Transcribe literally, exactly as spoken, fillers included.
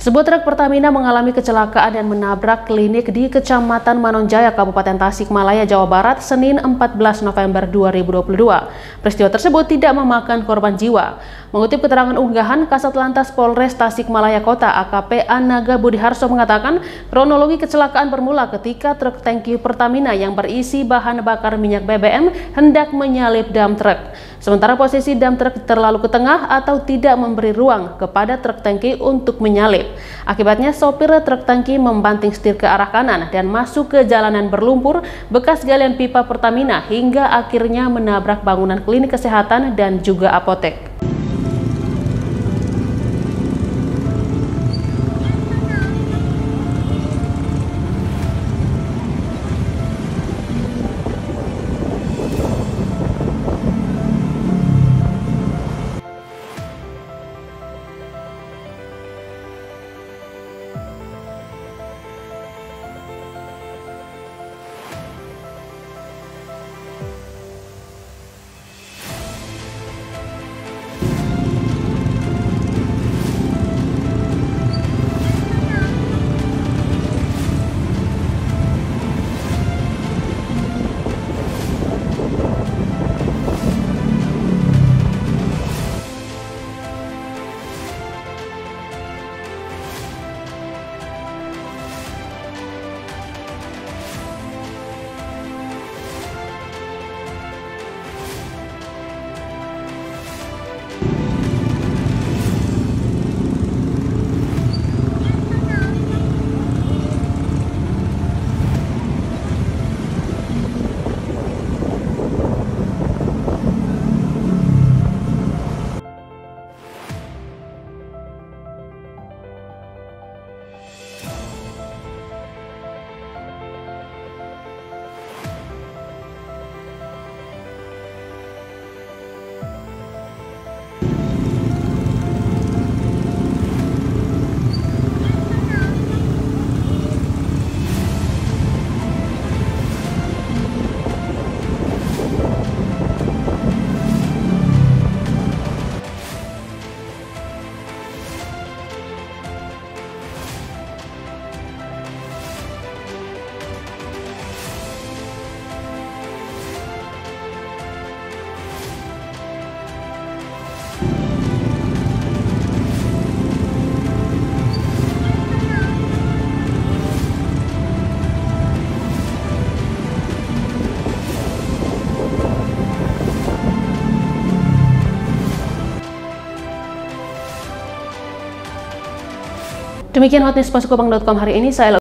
Sebuah truk Pertamina mengalami kecelakaan dan menabrak klinik di Kecamatan Manonjaya, Kabupaten Tasikmalaya, Jawa Barat, Senin empat belas November dua ribu dua puluh dua. Peristiwa tersebut tidak memakan korban jiwa. Mengutip keterangan unggahan, Kasat Lantas Polres Tasikmalaya Kota A K P Anaga Budiharso mengatakan, kronologi kecelakaan bermula ketika truk tangki Pertamina yang berisi bahan bakar minyak B B M hendak menyalip dam truk. Sementara posisi dam truk terlalu ke tengah atau tidak memberi ruang kepada truk tangki untuk menyalip. Akibatnya sopir truk tangki membanting setir ke arah kanan dan masuk ke jalanan berlumpur bekas galian pipa Pertamina hingga akhirnya menabrak bangunan klinik kesehatan dan juga apotek. Demikian hotnews posko bank dot com hari ini. Saya